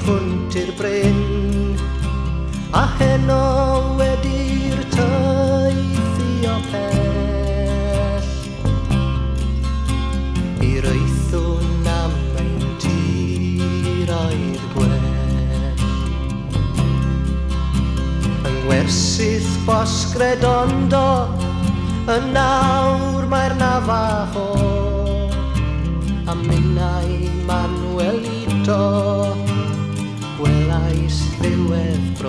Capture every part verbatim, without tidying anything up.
hwnt i'r bryn, a heno wedi'r teithio pell. I'r eithwn am ein tir o'r gwell. Yng ngwersydd Bosgredondo, yn nawr mae'r Navajo, a minnau Manuelito, gwelais ddiwedd bro.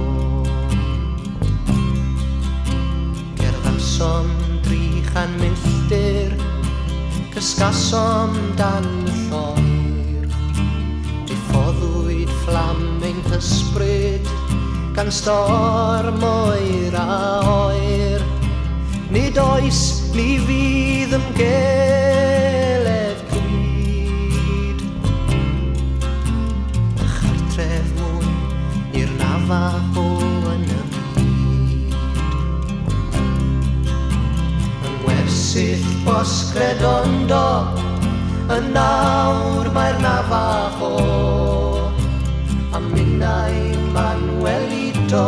Gerddasom dri chan milltir, cysgasom dan y lloer. Diffoddwyd fflam ein hysbryd, gan storm oer a oer. Nid oes ni fydd ymgeledd cryd. Y chartref mwy i'r Navajo yn y byd. Yng ngwersyll Bosgredondo, yn nawr mae'r Navajo, a minnau Manuelito,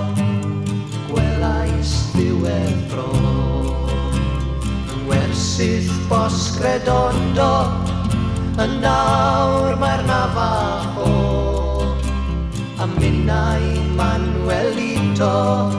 gwelais ddiwedd bro. Yng ngwersyll Bosgredondo, yn nawr mae'r Navajo, a minnau Manuelito,